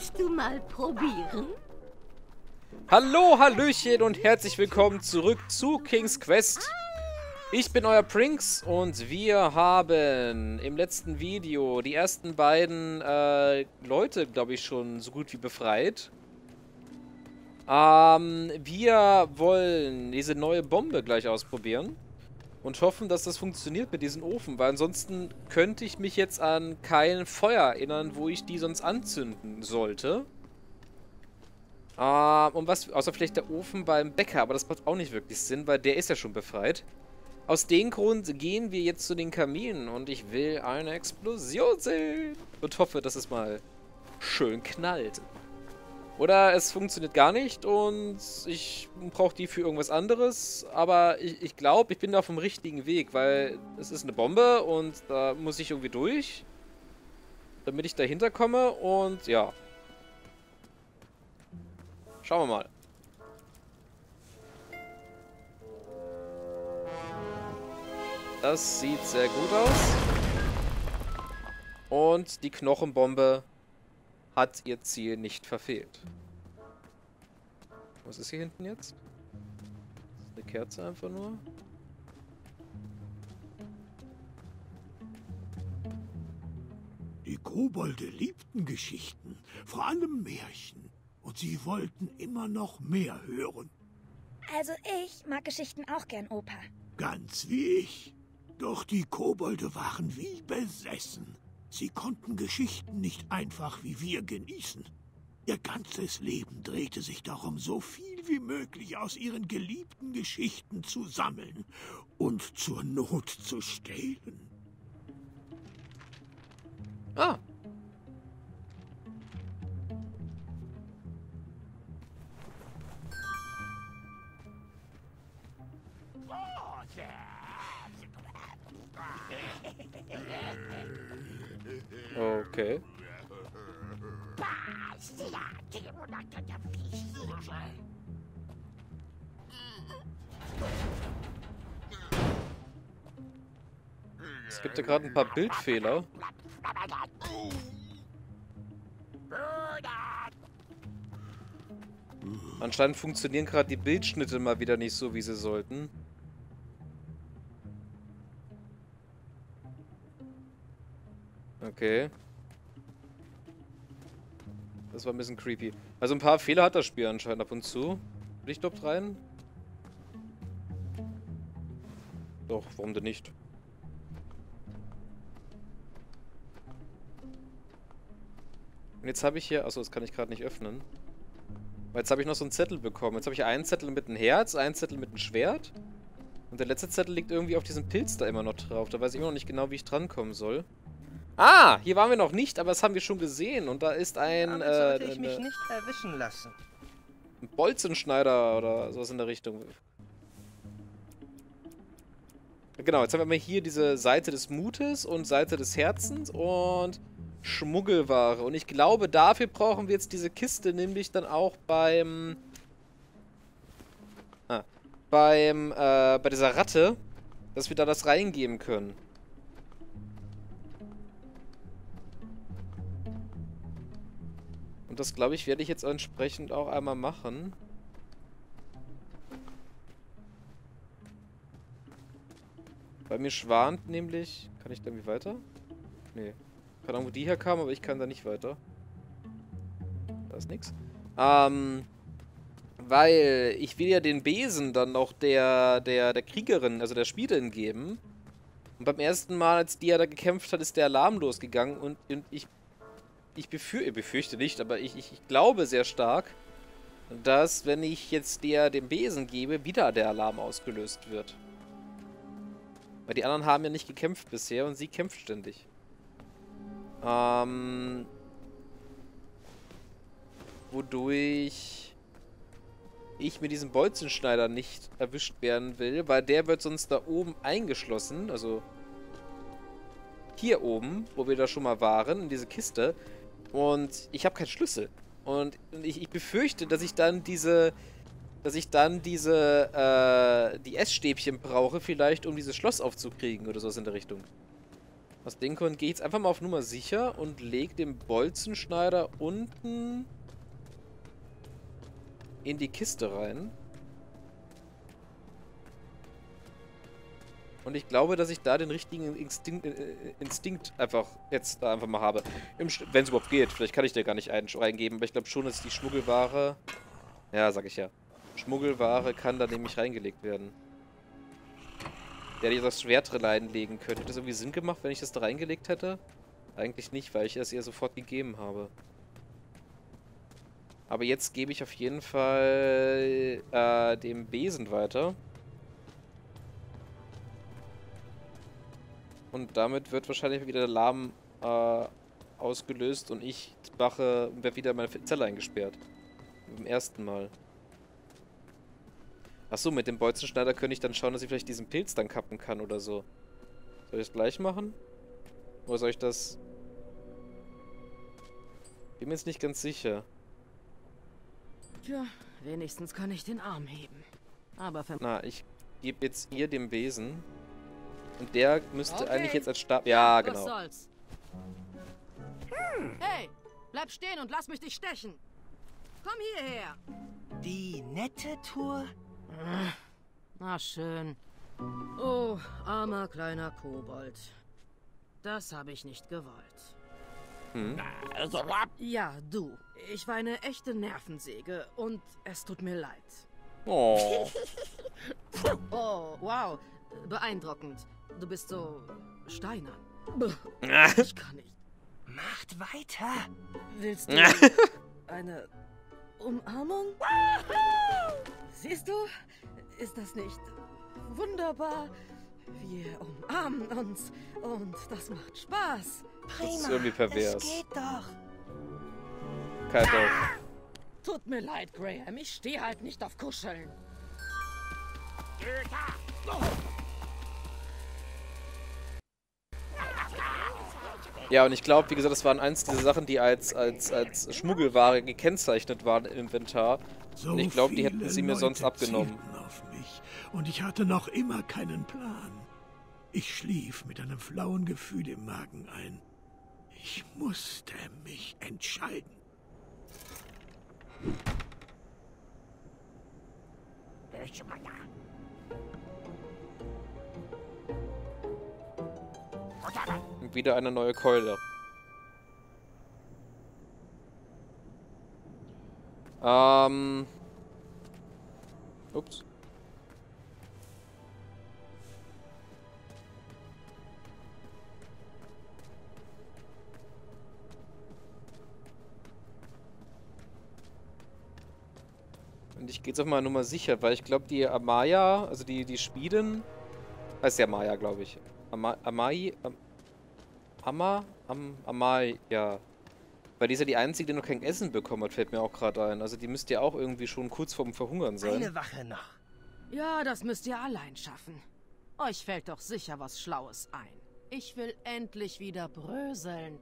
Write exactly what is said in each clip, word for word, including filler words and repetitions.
Willst du mal probieren? Hallo, Hallöchen und herzlich willkommen zurück zu King's Quest. Ich bin euer Prinx und wir haben im letzten Video die ersten beiden äh, Leute, glaube ich, schon so gut wie befreit. Ähm, wir wollen diese neue Bombe gleich ausprobieren und hoffen, dass das funktioniert mit diesem Ofen, weil ansonsten könnte ich mich jetzt an kein Feuer erinnern, wo ich die sonst anzünden sollte. Ähm, und was, außer vielleicht der Ofen beim Bäcker, aber das macht auch nicht wirklich Sinn, weil der ist ja schon befreit. Aus dem Grund gehen wir jetzt zu den Kaminen und ich will eine Explosion sehen und hoffe, dass es mal schön knallt. Oder es funktioniert gar nicht und ich brauche die für irgendwas anderes, aber ich, ich glaube, ich bin da auf dem richtigen Weg, weil es ist eine Bombe und da muss ich irgendwie durch, damit ich dahinter komme und ja. Schauen wir mal. Das sieht sehr gut aus. Und die Knochenbombe hat ihr Ziel nicht verfehlt. Was ist hier hinten jetzt? Eine Kerze einfach nur. Die Kobolde liebten Geschichten, vor allem Märchen. Und sie wollten immer noch mehr hören. Also ich mag Geschichten auch gern, Opa. Ganz wie ich. Doch die Kobolde waren wie besessen. Sie konnten Geschichten nicht einfach wie wir genießen. Ihr ganzes Leben drehte sich darum, so viel wie möglich aus ihren geliebten Geschichten zu sammeln und zur Not zu stehlen. Ah. Okay. Es gibt ja gerade ein paar Bildfehler. Anscheinend funktionieren gerade die Bildschnitte mal wieder nicht so, wie sie sollten. Okay. Das war ein bisschen creepy. Also ein paar Fehler hat das Spiel anscheinend ab und zu. Licht dort rein? Doch, warum denn nicht? Und jetzt habe ich hier... Achso, das kann ich gerade nicht öffnen. Weil jetzt habe ich noch so einen Zettel bekommen. Jetzt habe ich einen Zettel mit einem Herz, einen Zettel mit einem Schwert. Und der letzte Zettel liegt irgendwie auf diesem Pilz da immer noch drauf. Da weiß ich immer noch nicht genau, wie ich drankommen soll. Ah, hier waren wir noch nicht, aber das haben wir schon gesehen. Und da ist ein... Damit äh, sollte ich eine, mich nicht erwischen lassen. ein Bolzenschneider oder sowas in der Richtung. Genau, jetzt haben wir hier diese Seite des Mutes und Seite des Herzens und Schmuggelware. Und ich glaube, dafür brauchen wir jetzt diese Kiste, nämlich dann auch beim... Ah, beim, äh, bei dieser Ratte, dass wir da das reingeben können. Und das, glaube ich, werde ich jetzt entsprechend auch einmal machen. Bei mir schwant nämlich... Kann ich da irgendwie weiter? Nee. Keine Ahnung, wo die herkam, aber ich kann da nicht weiter. Da ist nix. Ähm... Weil ich will ja den Besen dann noch der, der, der Kriegerin, also der Spielerin geben. Und beim ersten Mal, als die ja da gekämpft hat, ist der Alarm losgegangen und, und ich... Ich befür befürchte nicht, aber ich, ich, ich glaube sehr stark, dass, wenn ich jetzt der den Besen gebe, wieder der Alarm ausgelöst wird. Weil die anderen haben ja nicht gekämpft bisher und sie kämpft ständig. Ähm... Wodurch ich mit diesem Bolzenschneider nicht erwischt werden will, weil der wird sonst da oben eingeschlossen, also hier oben, wo wir da schon mal waren, in diese Kiste. Und ich habe keinen Schlüssel. Und ich, ich befürchte, dass ich dann diese... Dass ich dann diese... Äh, die Essstäbchen brauche, vielleicht, um dieses Schloss aufzukriegen oder sowas in der Richtung. Aus dem Grund gehe ich jetzt einfach mal auf Nummer sicher und lege den Bolzenschneider unten in die Kiste rein. Und ich glaube, dass ich da den richtigen Instinkt, äh, Instinkt einfach jetzt da einfach mal habe. Wenn es überhaupt geht. Vielleicht kann ich da gar nicht einen reingeben, aber ich glaube schon, dass die Schmuggelware... Ja, sag ich ja. Schmuggelware kann da nämlich reingelegt werden. Der hätte das Schwert reinlegen können. Hätte das irgendwie Sinn gemacht, wenn ich das da reingelegt hätte? Eigentlich nicht, weil ich es ihr sofort gegeben habe. Aber jetzt gebe ich auf jeden Fall äh, dem Besen weiter. Und damit wird wahrscheinlich wieder der Alarm äh, ausgelöst und ich mache, werde wieder in meine Zelle eingesperrt. Beim ersten Mal. Achso, mit dem Bolzenschneider könnte ich dann schauen, dass ich vielleicht diesen Pilz dann kappen kann oder so. Soll ich das gleich machen? Oder soll ich das... Bin mir jetzt nicht ganz sicher. Tja, wenigstens kann ich den Arm heben. Aber für... Na, ich gebe jetzt ihr den Besen. Und der müsste Okay. eigentlich jetzt als Stab... Ja, Was genau. soll's? Hey, bleib stehen und lass mich dich stechen. Komm hierher. Die nette Tour? Na schön. Oh, armer kleiner Kobold. Das habe ich nicht gewollt. Hm. Ja, du. Ich war eine echte Nervensäge und es tut mir leid. Oh. Oh, wow. Beeindruckend. Du bist so steinern. Ah. Ich kann nicht. Macht weiter. Willst du eine Umarmung? Siehst du? Ist das nicht wunderbar? Wir umarmen uns und das macht Spaß. Prima. Das ist irgendwie pervers. Es geht doch. Kalt auf. Tut mir leid, Graham. Ich stehe halt nicht auf Kuscheln. Ja, und ich glaube, wie gesagt, das waren eins dieser Sachen, die als, als, als Schmuggelware gekennzeichnet waren im Inventar. So Und ich glaube, die hätten viele sie mir sonst Leute abgenommen. zielten auf mich, und ich hatte noch immer keinen Plan. Ich schlief mit einem flauen Gefühl im Magen ein. Ich musste mich entscheiden. Und wieder eine neue Keule. Ähm. Ups. Und ich gehe jetzt auf mal Nummer sicher, weil ich glaube, die Amaya, also die, die Schmiedin, heißt ja Amaya, glaube ich. Ama, Amai, Am, Amma, Am, Amai, ja. Weil die ist ja die Einzige, die noch kein Essen bekommen hat, fällt mir auch gerade ein. Also die müsste ja auch irgendwie schon kurz vorm Verhungern sein. Eine Wache noch. Ja, das müsst ihr allein schaffen. Euch fällt doch sicher was Schlaues ein. Ich will endlich wieder bröseln.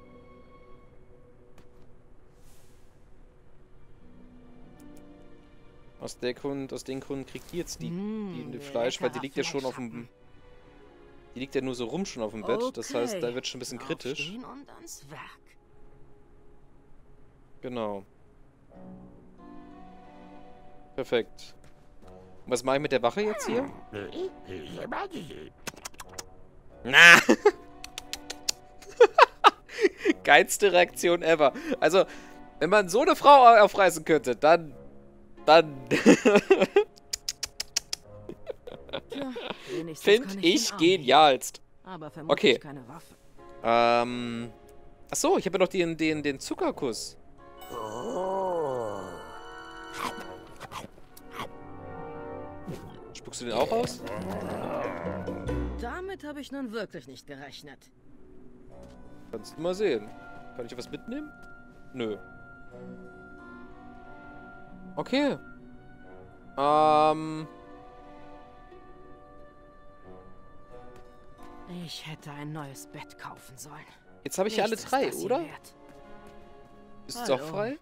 Aus der Grund, aus dem Grund kriegt die jetzt die, Mm, die, die Fleisch, weil die leckerer liegt ja schon auf dem... Fleischhappen. Die liegt ja nur so rum schon auf dem Bett. Das heißt, da Okay. wird schon ein bisschen kritisch. Aufstehen und ans Werk. Genau. Perfekt. Und was mache ich mit der Wache jetzt hier? Na! Geilste Reaktion ever. Also, wenn man so eine Frau aufreißen könnte, dann... Dann... Tja, wenigstens Finde kann ich den Arm genialst. heben. Aber vermutlich Okay. keine Waffe. Ähm... Achso, ich habe ja noch den, den, den Zuckerkuss. Spuckst du den auch aus? Damit habe ich nun wirklich nicht gerechnet. Kannst du mal sehen. Kann ich was mitnehmen? Nö. Okay. Ähm... Ich hätte ein neues Bett kaufen sollen. Jetzt habe ich ja alle Nichts ist drei, das hier oder? wert. Bist du auch Hallo. frei?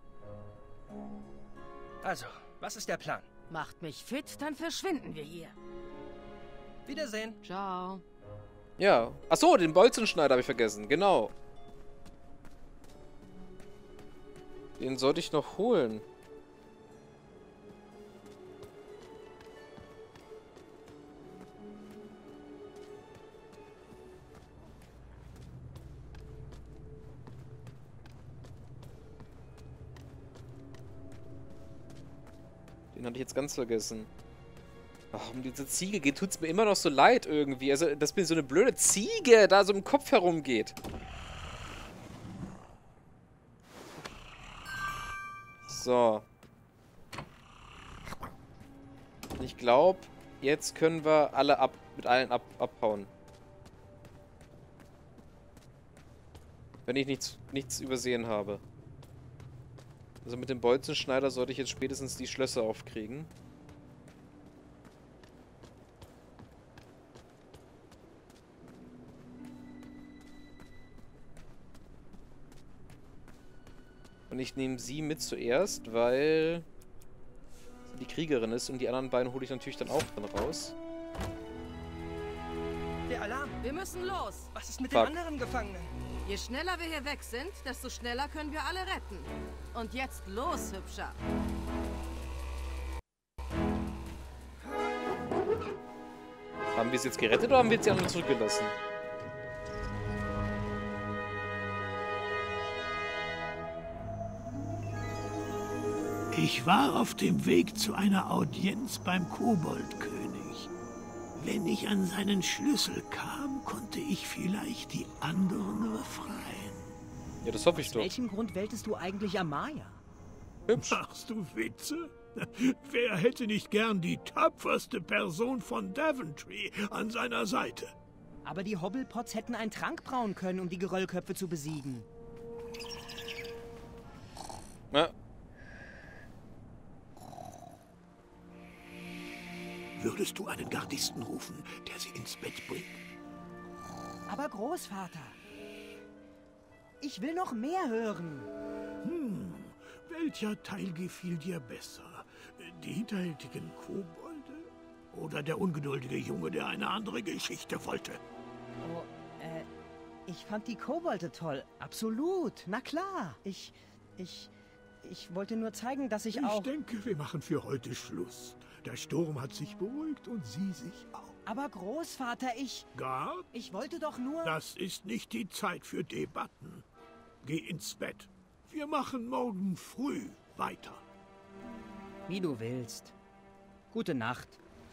Also, was ist der Plan? Macht mich fit, dann verschwinden wir hier. Wiedersehen. Ciao. Ja. Achso, den Bolzenschneider habe ich vergessen. Genau. Den sollte ich noch holen. Den hatte ich jetzt ganz vergessen. Ach, um diese Ziege geht, tut's mir immer noch so leid irgendwie. Also, dass mir so eine blöde Ziege da so im Kopf herumgeht. So. Ich glaube, jetzt können wir alle ab mit allen ab, abhauen. Wenn ich nichts, nichts übersehen habe. Also mit dem Bolzenschneider sollte ich jetzt spätestens die Schlösser aufkriegen. Und ich nehme sie mit zuerst, weil sie die Kriegerin ist und die anderen beiden hole ich natürlich dann auch dann raus. Der Alarm. Wir müssen los. Was ist mit Fuck. den anderen Gefangenen? Je schneller wir hier weg sind, desto schneller können wir alle retten. Und jetzt los, Hübscher. Haben wir sie jetzt gerettet oder haben wir jetzt die anderen zurückgelassen? Ich war auf dem Weg zu einer Audienz beim Koboldkönig. Wenn ich an seinen Schlüssel kam, konnte ich vielleicht die anderen befreien. Ja, das hoffe ich Aus doch. welchem Grund wähltest du eigentlich Amaya? Hübsch. Machst du Witze? Wer hätte nicht gern die tapferste Person von Daventry an seiner Seite? Aber die Hobblepots hätten einen Trank brauen können, um die Geröllköpfe zu besiegen. Ja. Würdest du einen Gardisten rufen, der sie ins Bett bringt? Aber Großvater, ich will noch mehr hören. Hm, welcher Teil gefiel dir besser? Die hinterhältigen Kobolde? Oder der ungeduldige Junge, der eine andere Geschichte wollte? Oh, äh, ich fand die Kobolde toll. Absolut, na klar. Ich, ich, ich wollte nur zeigen, dass ich, Ich auch... denke, wir machen für heute Schluss. Der Sturm hat sich beruhigt und sie sich auch. Aber Großvater, ich... Gard, Ich wollte doch nur... das ist nicht die Zeit für Debatten. Geh ins Bett. Wir machen morgen früh weiter. Wie du willst. Gute Nacht.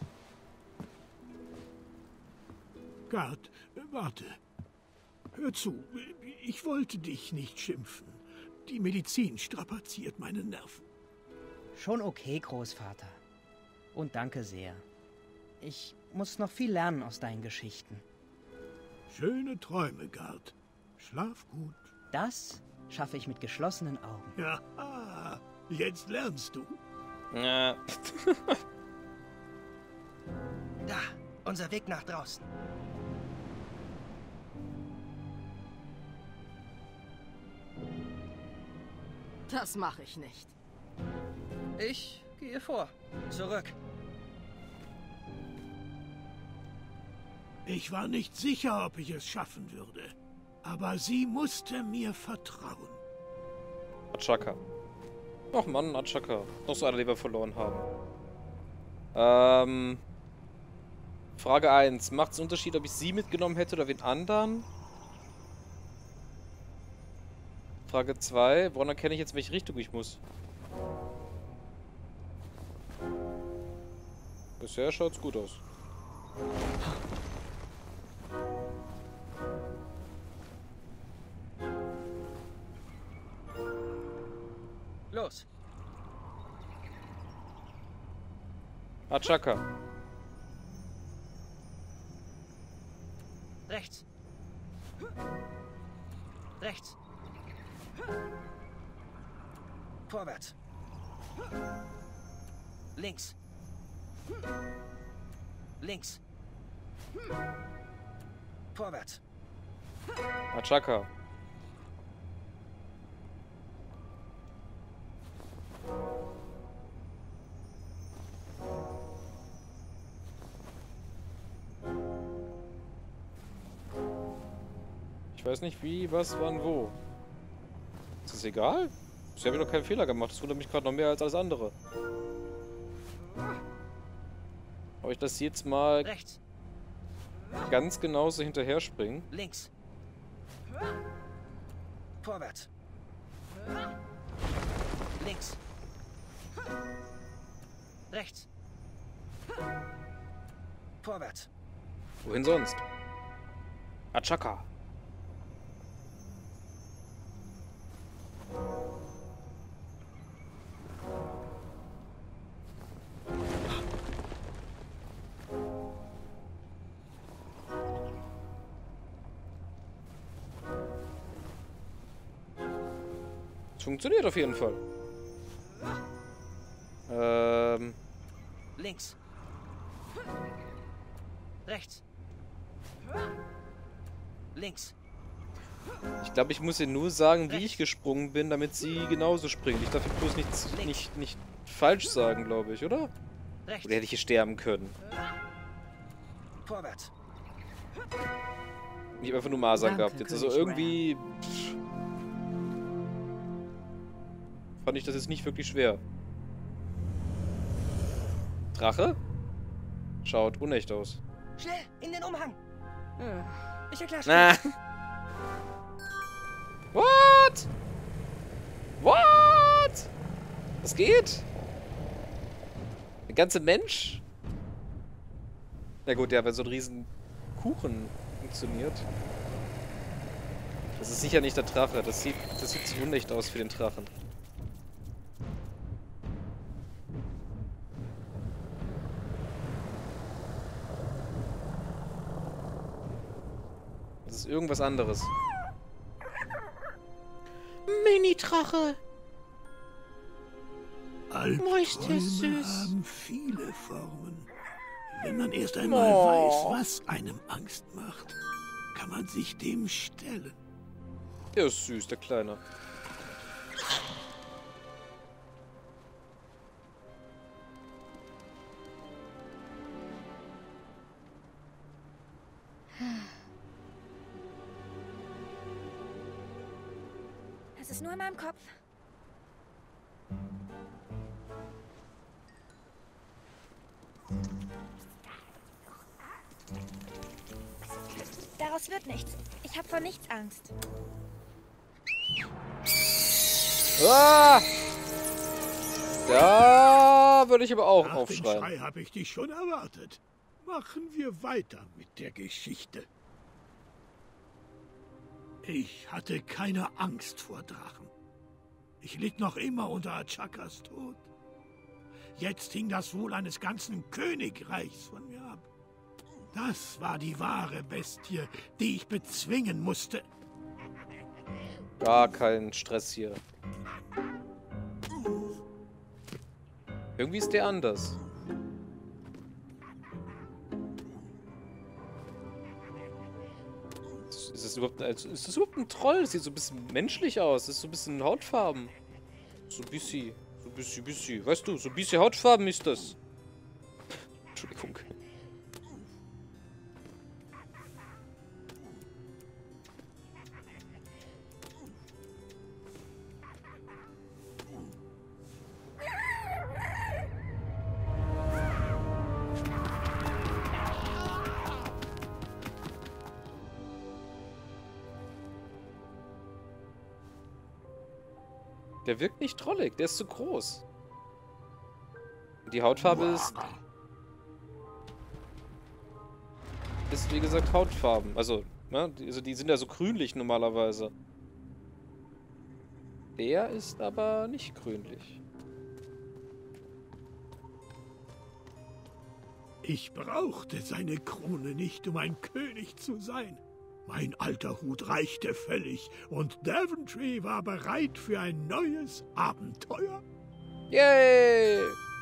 Gard, warte. Hör zu, ich wollte dich nicht schimpfen. Die Medizin strapaziert meine Nerven. Schon okay, Großvater. Und danke sehr. Ich muss noch viel lernen aus deinen Geschichten. Schöne Träume, Gard. Schlaf gut. Das schaffe ich mit geschlossenen Augen. Ja, jetzt lernst du. Ja. Da, unser Weg nach draußen. Das mache ich nicht. Ich gehe vor. Zurück. Ich war nicht sicher, ob ich es schaffen würde. Aber sie musste mir vertrauen. Achaka. Ach Mann, Achaka. Noch so einer, den wir verloren haben. Ähm. Frage eins. Macht es einen Unterschied, ob ich sie mitgenommen hätte oder wen anderen? Frage zwei. Woran erkenne ich jetzt, welche Richtung ich muss? Bisher schaut's gut aus. Los. Achaka. Rechts. Rechts. Vorwärts. Links. Links. Vorwärts. Achaka. weiß nicht wie, was, wann, wo. Ist das egal? Ich habe doch keinen Fehler gemacht. Das wundert mich gerade noch mehr als alles andere. Ob ich das jetzt mal Rechts. ganz genauso hinterher springen? Links. Vorwärts. Links. Rechts. Vorwärts. Wohin sonst? Achaka. Funktioniert auf jeden Fall. Ähm. Links. Rechts. Links. Ich glaube, ich muss ihr nur sagen, wie ich gesprungen bin, damit sie genauso springt. Ich darf ihr bloß nicht, nicht, nicht falsch sagen, glaube ich, oder? Rechts. Oder hätte ich hier sterben können? Vorwärts. Ich habe einfach nur Masern Danke, gehabt jetzt. Also König irgendwie pff, fand ich das jetzt nicht wirklich schwer. Drache? Schaut unecht aus. Schnell, in den Umhang. Ich erkläre Na. What? What? Das geht? Der ganze Mensch? Na gut, ja, wenn so ein riesen Kuchen funktioniert. Das ist sicher nicht der Drache. Das sieht, das sieht zu unecht aus für den Drachen. Das ist irgendwas anderes. Mini-Drache. Albträume süß. haben viele Formen. Wenn man erst einmal Oh. weiß, was einem Angst macht, kann man sich dem stellen. Der ist süß, der Kleine. Das ist nur in meinem Kopf. Daraus wird nichts. Ich habe vor nichts Angst. Ah! Da würde ich aber auch Nach dem aufschreien. Schrei habe ich dich schon erwartet. Machen wir weiter mit der Geschichte. Ich hatte keine Angst vor Drachen. Ich litt noch immer unter Achakas Tod. Jetzt hing das Wohl eines ganzen Königreichs von mir ab. Das war die wahre Bestie, die ich bezwingen musste. Gar kein Stress hier. Irgendwie ist der anders. Ist das überhaupt, also ist das überhaupt ein Troll? Das sieht so ein bisschen menschlich aus. Das ist so ein bisschen Hautfarben. So ein bisschen. So ein bisschen, bisschen. Weißt du, so ein bisschen Hautfarben ist das. Entschuldigung. Der wirkt nicht trollig, der ist zu groß. Die Hautfarbe ist... Ist wie gesagt Hautfarben. Also, ne, die, also die sind ja so grünlich normalerweise. Der ist aber nicht grünlich. Ich brauchte seine Krone nicht, um ein König zu sein. Mein alter Hut reichte völlig und Daventry war bereit für ein neues Abenteuer. Yay!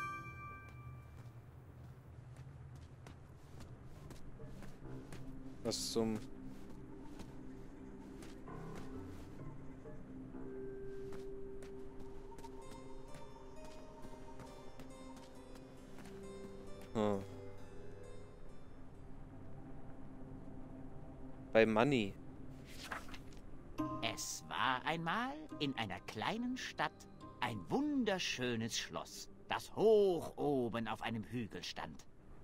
Was zum... Hm. Bei Money. einmal in einer kleinen Stadt ein wunderschönes Schloss, das hoch oben auf einem Hügel stand.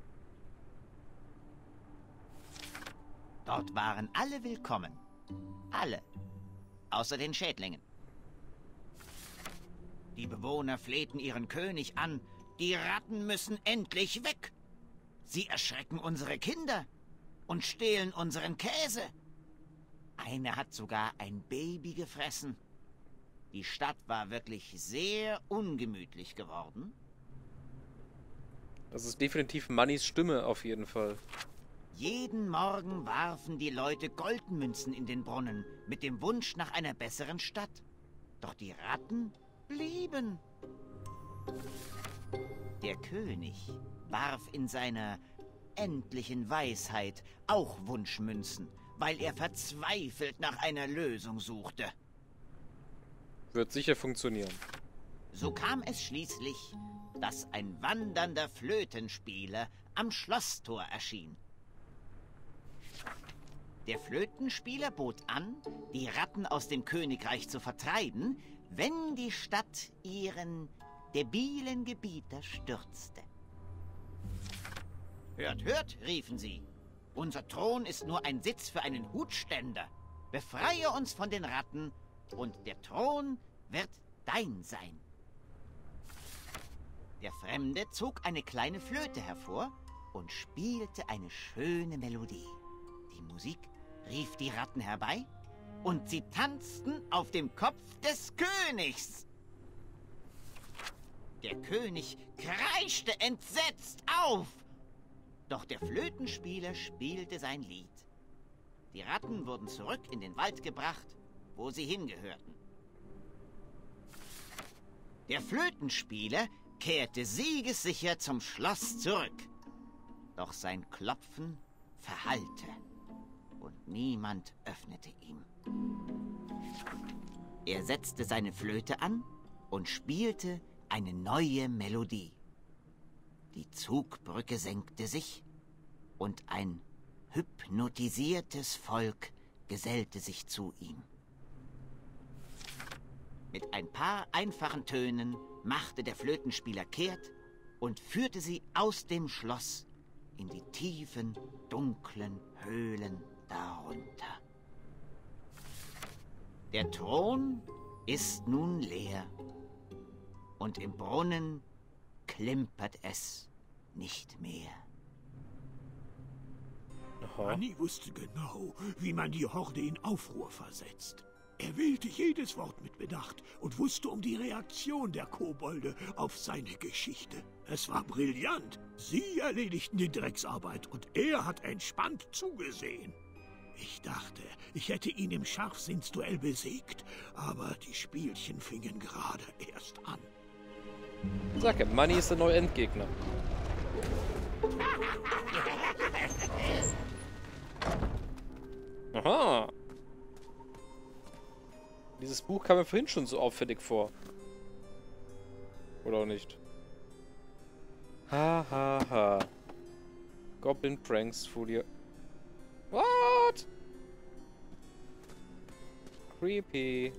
Dort waren alle willkommen. Alle. Außer den Schädlingen. Die Bewohner flehten ihren König an. Die Ratten müssen endlich weg. Sie erschrecken unsere Kinder und stehlen unseren Käse. Eine hat sogar ein Baby gefressen. Die Stadt war wirklich sehr ungemütlich geworden. Das ist definitiv Mannys Stimme auf jeden Fall. Jeden Morgen warfen die Leute Goldmünzen in den Brunnen mit dem Wunsch nach einer besseren Stadt. Doch die Ratten blieben. Der König warf in seiner endlichen Weisheit auch Wunschmünzen, weil er verzweifelt nach einer Lösung suchte. Wird sicher funktionieren. So kam es schließlich, dass ein wandernder Flötenspieler am Schlosstor erschien. Der Flötenspieler bot an, die Ratten aus dem Königreich zu vertreiben, wenn die Stadt ihren debilen Gebieter stürzte. »Hört, hört«, riefen sie. »Unser Thron ist nur ein Sitz für einen Hutständer. Befreie uns von den Ratten, und der Thron wird dein sein.« Der Fremde zog eine kleine Flöte hervor und spielte eine schöne Melodie. Die Musik rief die Ratten herbei, und sie tanzten auf dem Kopf des Königs. Der König kreischte entsetzt auf. Doch der Flötenspieler spielte sein Lied. Die Ratten wurden zurück in den Wald gebracht, wo sie hingehörten. Der Flötenspieler kehrte siegessicher zum Schloss zurück. Doch sein Klopfen verhallte und niemand öffnete ihm. Er setzte seine Flöte an und spielte eine neue Melodie. Die Zugbrücke senkte sich und ein hypnotisiertes Volk gesellte sich zu ihm. Mit ein paar einfachen Tönen machte der Flötenspieler kehrt und führte sie aus dem Schloss in die tiefen, dunklen Höhlen darunter. Der Thron ist nun leer und im Brunnen klimpert es nicht mehr. Manny wusste genau, wie man die Horde in Aufruhr versetzt. Er wählte jedes Wort mit Bedacht und wusste um die Reaktion der Kobolde auf seine Geschichte. Es war brillant. Sie erledigten die Drecksarbeit und er hat entspannt zugesehen. Ich dachte, ich hätte ihn im Scharfsinnsduell besiegt, aber die Spielchen fingen gerade erst an. Sag ja, Manny ist der neue Endgegner. Aha. Dieses Buch kam mir vorhin schon so auffällig vor. Oder auch nicht? Ha ha ha. Goblin Pranks Folie. What? Creepy.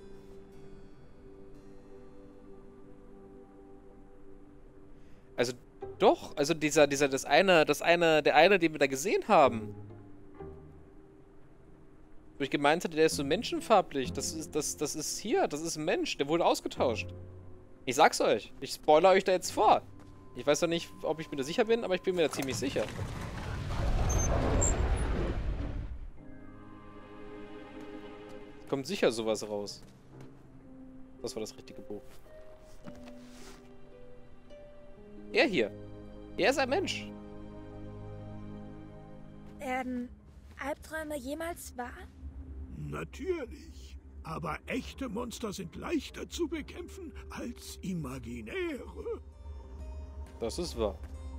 Also doch, also dieser, dieser, das eine, das eine, der eine, den wir da gesehen haben. Wo ich gemeint hatte, der ist so menschenfarblich. Das ist, das, das ist hier, das ist ein Mensch, der wurde ausgetauscht. Ich sag's euch, ich spoilere euch da jetzt vor. Ich weiß noch nicht, ob ich mir da sicher bin, aber ich bin mir da ziemlich sicher. Kommt sicher sowas raus. Das war das richtige Buch. Er hier. Er ist ein Mensch. Werden Albträume jemals wahr? Natürlich. Aber echte Monster sind leichter zu bekämpfen als imaginäre. Das ist wahr.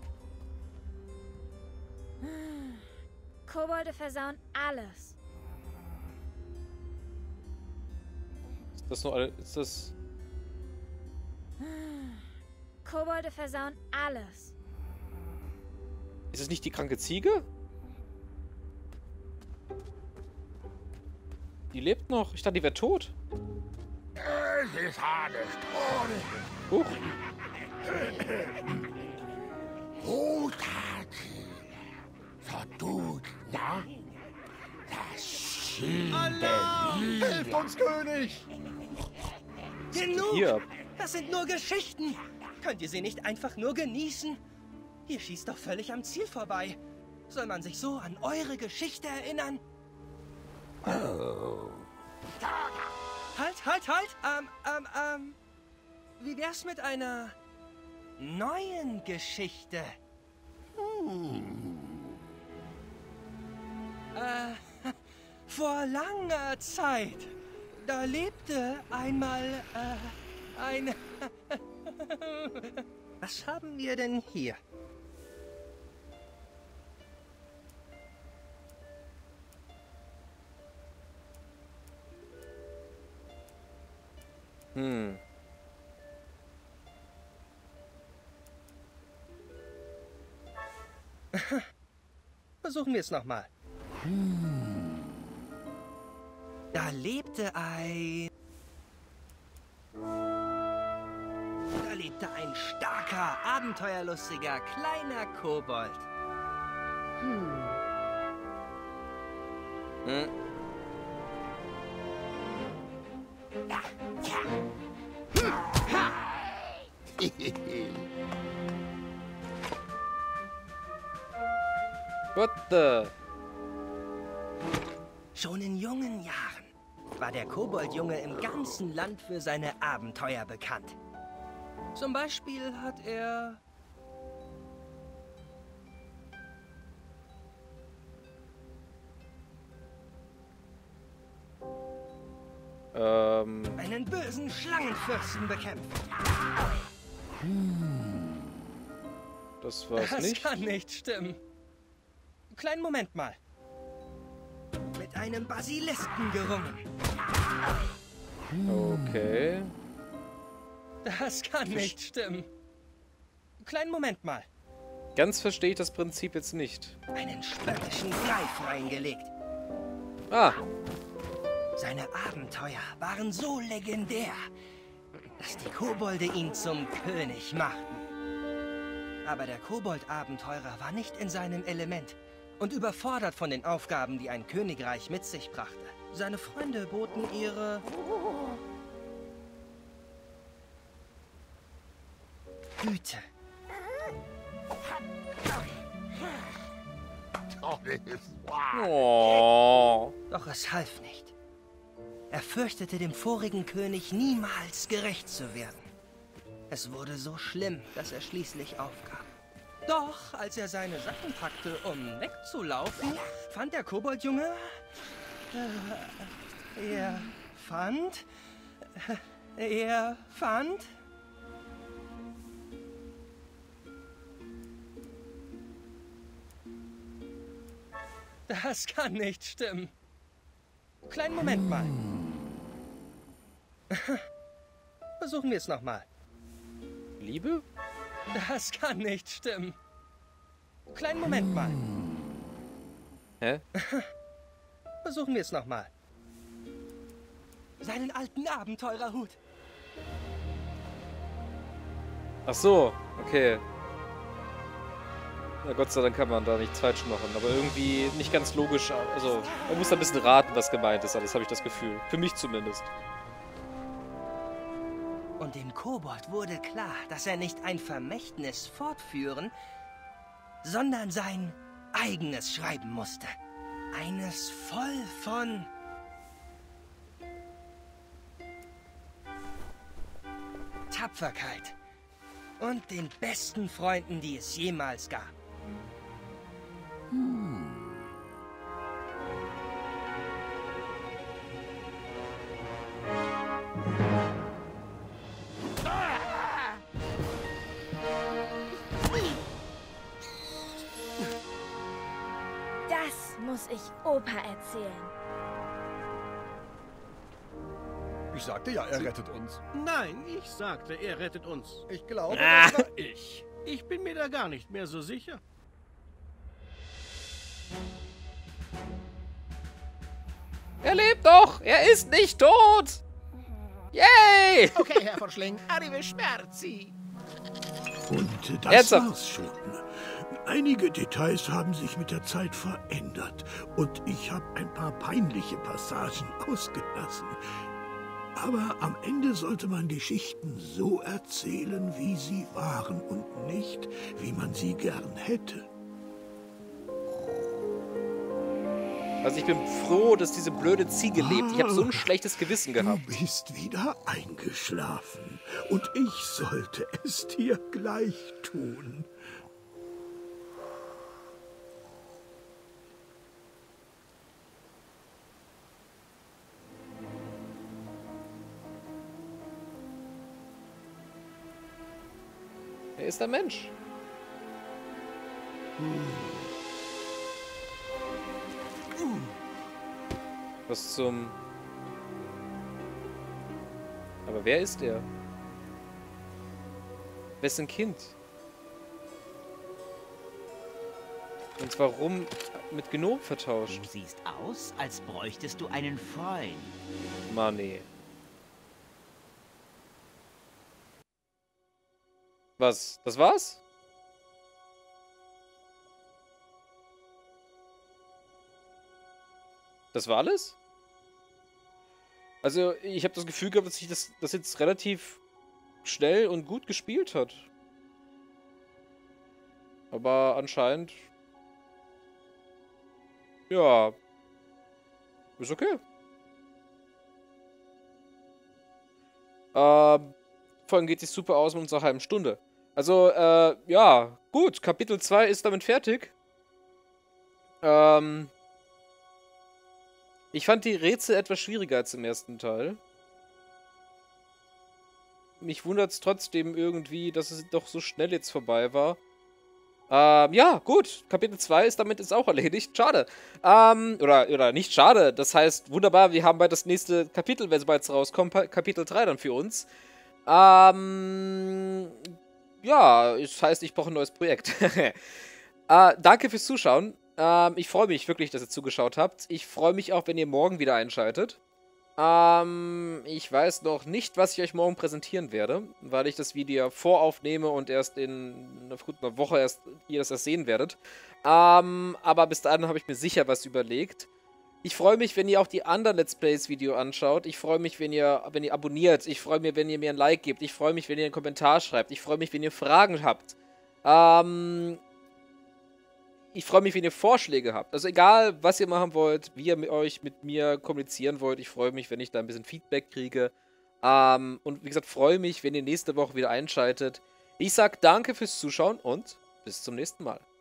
Kobolde versauen alles. Ist das nur alles? Ist das... Kobolde versauen alles. Ist es nicht die kranke Ziege? Die lebt noch. Ich dachte, die wäre tot. Es ist alles toll. Huch. Verdut, ja? Das Schild Hilft uns, König! Genug! Hier. Das sind nur Geschichten. Könnt ihr sie nicht einfach nur genießen? Ihr schießt doch völlig am Ziel vorbei. Soll man sich so an eure Geschichte erinnern? Oh. Halt, halt, halt! Ähm, ähm, ähm... Wie wär's mit einer neuen Geschichte? Hm. Äh, vor langer Zeit, da lebte einmal, äh, ein... Was haben wir denn hier? Hm. Versuchen wir es nochmal. Da lebte ein... Da lebte ein starker, abenteuerlustiger, kleiner Kobold. Hm. What the? Schon in jungen Jahren war der Koboldjunge im ganzen Land für seine Abenteuer bekannt. Zum Beispiel hat er... Ähm... einen bösen Schlangenfürsten bekämpft. Das war's das nicht. Das kann nicht stimmen. Kleinen Moment mal. Mit einem Basilisken gerungen. Okay. Das kann nicht stimmen. Kleinen Moment mal. Ganz verstehe ich das Prinzip jetzt nicht. Einen spöttischen Greif reingelegt. Ah. Seine Abenteuer waren so legendär, dass die Kobolde ihn zum König machten. Aber der Kobold-Abenteurer war nicht in seinem Element und überfordert von den Aufgaben, die ein Königreich mit sich brachte. Seine Freunde boten ihre... Güte. Oh. Doch es half nicht. Er fürchtete, dem vorigen König niemals gerecht zu werden. Es wurde so schlimm, dass er schließlich aufgab. Doch, als er seine Sachen packte, um wegzulaufen, fand der Koboldjunge... Äh, er fand... Äh, er fand... Das kann nicht stimmen. Kleinen Moment mal. Versuchen wir es nochmal. Liebe? Das kann nicht stimmen. Kleinen Moment mal. Hä? Versuchen wir es nochmal. Seinen alten Abenteurerhut. Ach so, okay. Ja, Gott sei Dank kann man da nichts falsch machen, aber irgendwie nicht ganz logisch. Also, man muss da ein bisschen raten, was gemeint ist, alles habe ich das Gefühl. Für mich zumindest. Und dem Kobold wurde klar, dass er nicht ein Vermächtnis fortführen, sondern sein eigenes schreiben musste. Eines voll von... Tapferkeit und den besten Freunden, die es jemals gab. Das muss ich Opa erzählen. Ich sagte ja, er rettet uns. Nein, ich sagte, er rettet uns. Ich glaube, Ah. das war Ich. Ich bin mir da gar nicht mehr so sicher. Er lebt doch! Er ist nicht tot! Yay! Okay, Herr von Schling, arrive Schmerzi. Und äh, das Ernsthaft? war's schon. Einige Details haben sich mit der Zeit verändert und ich habe ein paar peinliche Passagen ausgelassen. Aber am Ende sollte man Geschichten so erzählen, wie sie waren und nicht, wie man sie gern hätte. Also ich bin froh, dass diese blöde Ziege lebt. Ich habe so ein schlechtes Gewissen gehabt. Du bist wieder eingeschlafen und ich sollte es dir gleich tun. Er ist ein Mensch. Was zum... Aber wer ist er? Wessen Kind? Und warum mit Gnom vertauscht? Du siehst aus, als bräuchtest du einen Freund. Mann, nee. Was? Das war's? Das war alles? Also, ich habe das Gefühl gehabt, dass sich das, das jetzt relativ schnell und gut gespielt hat. Aber anscheinend... Ja. Ist okay. Ähm... Vor allem geht sich super aus mit unserer halben Stunde. Also, äh, ja, gut. Kapitel zwei ist damit fertig. Ähm, ich fand die Rätsel etwas schwieriger als im ersten Teil. Mich wundert es trotzdem irgendwie, dass es doch so schnell jetzt vorbei war. Ähm, ja, gut. Kapitel zwei ist damit jetzt auch erledigt. Schade. Ähm, oder, oder nicht schade. Das heißt, wunderbar, wir haben bald das nächste Kapitel, wenn es bald rauskommt, Kapitel drei dann für uns. Ähm, ja, das heißt, ich brauche ein neues Projekt. äh, danke fürs Zuschauen. Ähm, ich freue mich wirklich, dass ihr zugeschaut habt. Ich freue mich auch, wenn ihr morgen wieder einschaltet. Ähm, ich weiß noch nicht, was ich euch morgen präsentieren werde, weil ich das Video voraufnehme und erst in einer guten Woche erst ihr das erst sehen werdet. Ähm, aber bis dahin habe ich mir sicher was überlegt. Ich freue mich, wenn ihr auch die anderen Let's Plays Video anschaut. Ich freue mich, wenn ihr, wenn ihr abonniert. Ich freue mich, wenn ihr mir ein Like gebt. Ich freue mich, wenn ihr einen Kommentar schreibt. Ich freue mich, wenn ihr Fragen habt. Ähm, ich freue mich, wenn ihr Vorschläge habt. Also egal, was ihr machen wollt, wie ihr mit euch mit mir kommunizieren wollt. Ich freue mich, wenn ich da ein bisschen Feedback kriege. Ähm, und wie gesagt, freue mich, wenn ihr nächste Woche wieder einschaltet. Ich sag danke fürs Zuschauen und bis zum nächsten Mal.